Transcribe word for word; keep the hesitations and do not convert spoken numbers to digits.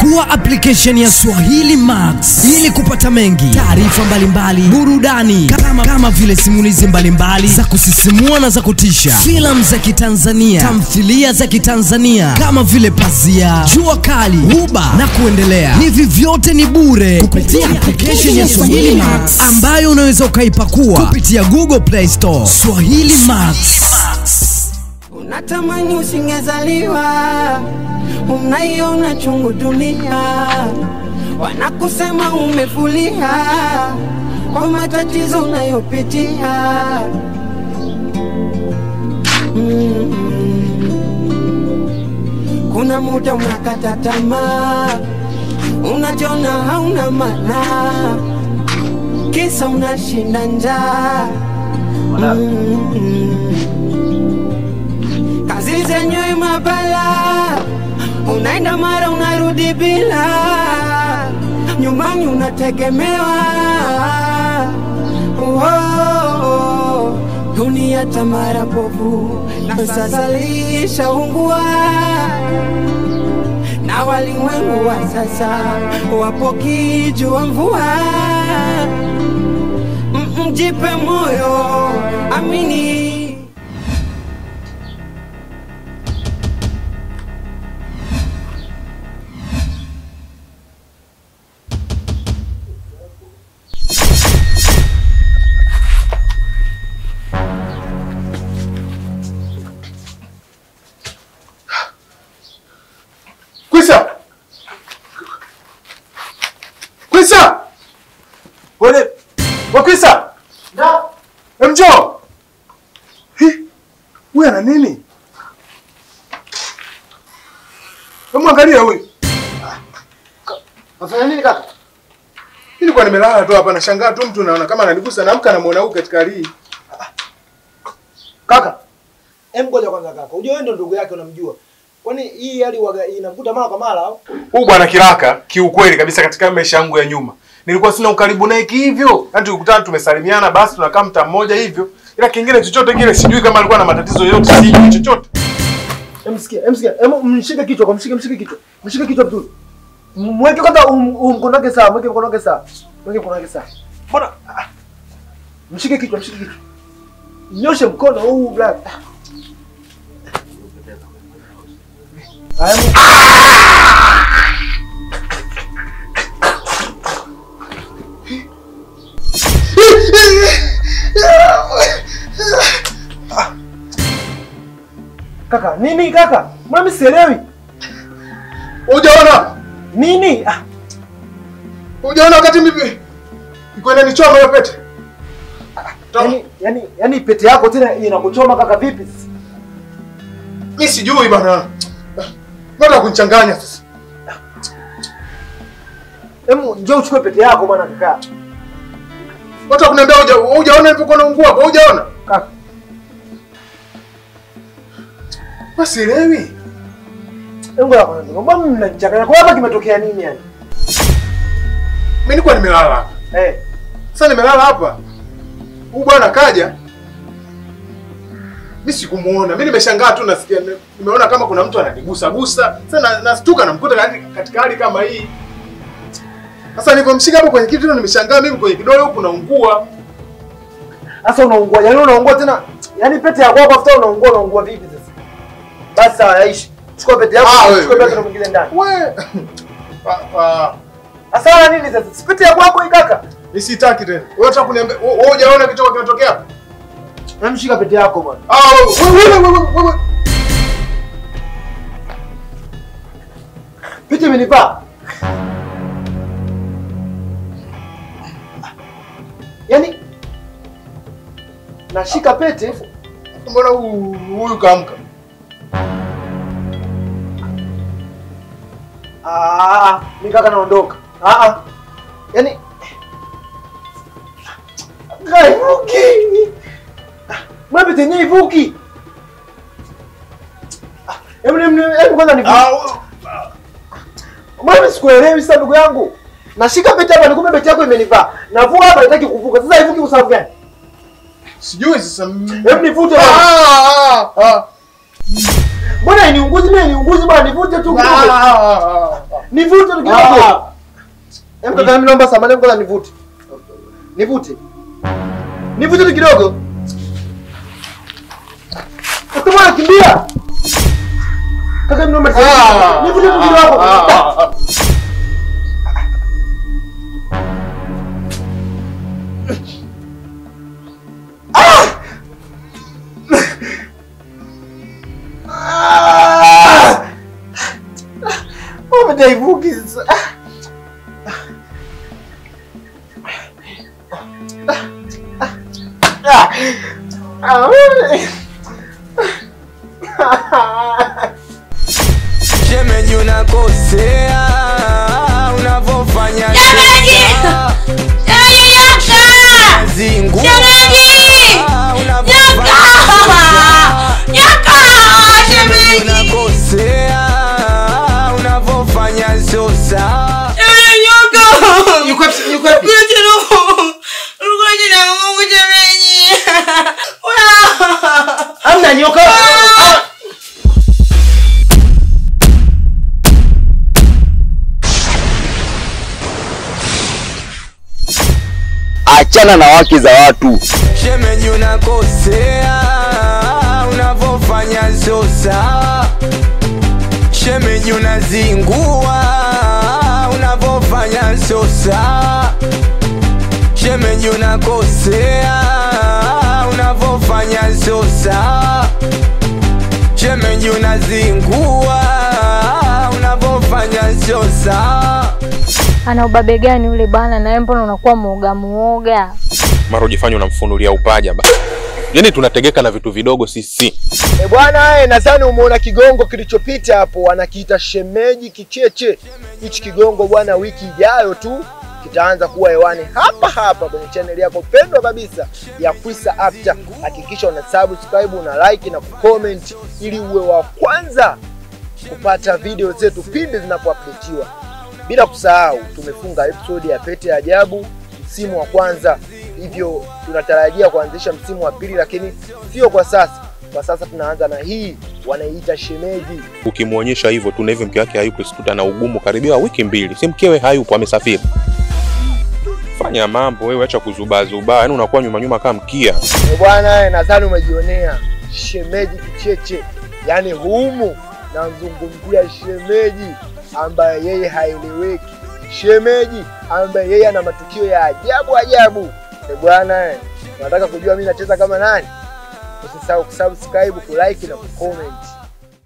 Pakua application ya Swahili Max ili kupata mengi, taarifa mbalimbali, burudani kama, kama vile simulizi mbalimbali za kusisimua na za kutisha, filamu za Kitanzania, tamthilia za Kitanzania kama vile Pazia, Jua Kali, Huba na kuendelea. Hivi vyote ni bure kupitia application ya Swahili Max ambayo unaweza ukaipakua kupitia Google Play Store. Swahili Max. Unatamani usingezaliwa, unaiona chungu dunia, wanakusema umefulia kwa matatizo unayopitia. mm. Kuna muda unakata tamaa, unajiona hauna maana, kisa unashinda njaa. mm. Kazi zenyewe mabala, unaenda mara unarudi bila, nyumbani unategemewa. oh, oh, dunia tamara popu na sasa lisha ungua, na walimwengu wa sasa wapo kijua mvua. Mjipe moyo, amini. Kwisa! Kwisa! Wale, wakwisa! Da! Mjo! Hi! Wewe ana nini? Mwangalia huyu. Unafanya nini kaka? Mimi kwa nimelala tu hapa nashangaa tu mtu naona kama ananigusa naamka na muona huko katika hali. Kaka, hem ngoja kwanza kaka. Unajua wewe ndo ndugu yake unamjua. Kwani hii hali inamkuta mara kwa mara au? Huyu bwana Kiraka kiukweli kabisa katika maisha yangu ya nyuma nilikuwa sina ukaribu naye hivyo. Yaani tukikutana tumesalimiana basi tunakaa mtaa mmoja hivyo. Ila kingine chochote kile sijui kama alikuwa na matatizo yote, sijui chochote. Hem sikia, hem sikia. Hem mshike kichwa, mshike mshike kichwa. Mshike kichwa vizuri. Mweke kwanza mkono wake sawa, mweke mkono wake sawa. Mweke mkono wake sawa. Mbona? Mshike kichwa, mshike kichwa. Nyoshe mkono huu black. Haya. Kaka, nini kaka? Mbona sielewi? Hujaona? Nini? Ah. Hujaona wakati mimi ikwenda nichoma hiyo pete? Yaani yaani yaani pete yako tena inakuchoma kaka vipi sasa? Mimi sijui bana. Mbona kunichanganya sasa? Hemu njoo uchukue pete yako bwana kaka. Watu kuniambia huja hujaona hivyo kwa naungua hapo, hujaona? Kaka. Wasielewi. Hebu hapo ndio. Mbona mnanichanganya? Kwa hapa kimetokea nini yani? Mimi nilikuwa nimelala hapa. Eh. Sasa nimelala hapa. Huyu bwana kaja. Mimi sikumuona. Mimi nimeshangaa tu nasikia nimeona kama kuna mtu ananigusa gusa. Sasa nastuka namkuta katika hali kama hii. Sasa nilipomshika hapo kwenye kitu nimeshangaa mimi kwenye kidole huko naungua. Sasa unaungua. Yaani unaungua tena. Yaani pete yako hapo afuta unaungua unaungua vipi sasa? Basi sawa yaishi. Chukua pete yako, ah, chukua pete mwingine ndani. Wewe. Ah. Sasa nini sasa? Sipete yako hapo hii kaka. Mimi sitaki tena. Wewe unataka kuniambia wewe hujaona kitu kinatokea hapa? Namshika pete yako bwana. Ah, wewe wewe wewe. Pete imenivaa. Yaani nashika pete, mbona huyu kaamka? Ah, mimi kaka naondoka. Ah ah. Yaani Gaivuki. Mbona pete yenyewe ivuki? Hebu hebu kwanza nivuki. Ah. Mbona sikuelewi sasa ndugu yangu? Nashika pete hapa nikumbe pete yako imenivaa. Navua hapa nataki kuvuka. Sasa ivuki kwa sababu gani? Sijui sasa. Hebu nivute. Ah ah ah. Mbona niunguzi mimi niunguzi bwana nivute tu. Ah ah ah. Nivute tu kidogo. Hem kaka mimi naomba samahani ngoja nivute. Nivute. Nivute tu kidogo. Utamwa kimbia. Kaka mimi naomba samahani. Nivute tu kidogo. Ah! Ah! Oh, my day, Bookies. Shemeji unakosea unavofanya Shemeji! Shemeji nyaka! zingu Shemeji! Nyaka! Nyaka! Shemeji! unakosea unavofanya sosa Shemeji nyaka! Yuko yuko wapi? Ngoja no. Ngoja na Mungu shemeji. Amna nyoka. Achana na wake za watu. shemeji unakosea unavofanya sosa shemeji unazingua unavofanya sosa shemeji unakosea unavofanya sosa shemeji unazingua unavofanya sosa. Ana ubabe gani ule bwana, na mbona unakuwa muoga muoga? Mara ujifanye unamfunulia upaja ba. Yaani tunategeka na vitu vidogo sisi. Eh bwana eh, nadhani umeona kigongo kilichopita hapo wanakiita shemeji kicheche. Hichi kigongo bwana wiki ijayo tu kitaanza kuwa hewani hapa hapa kwenye channel yako pendwa kabisa ya Kwisa After. Hakikisha una subscribe, una like na comment ili uwe wa kwanza kupata video zetu pindi zinapouploadiwa. Bila kusahau tumefunga episode ya Pete ya Ajabu msimu wa kwanza, hivyo tunatarajia kuanzisha msimu wa pili, lakini sio kwa sasa. Kwa sasa tunaanza na hii wanaiita shemeji. Ukimuonyesha hivyo tuna hivyo mke wake hayupo, sikuta na ugumu karibia wiki mbili. Si mkewe hayupo, amesafiri. Fanya mambo wewe, acha kuzubaa zubaa. Yaani unakuwa nyuma nyuma kama mkia. Eh bwana, nadhani umejionea shemeji kicheche. Yaani humu namzungumzia shemeji ambaye yeye haeleweki. Shemeji ambaye yeye ana matukio ya ajabu ajabu. Eh bwana, unataka kujua mimi nacheza kama nani? Usisahau kusubscribe, kulike na kucomment.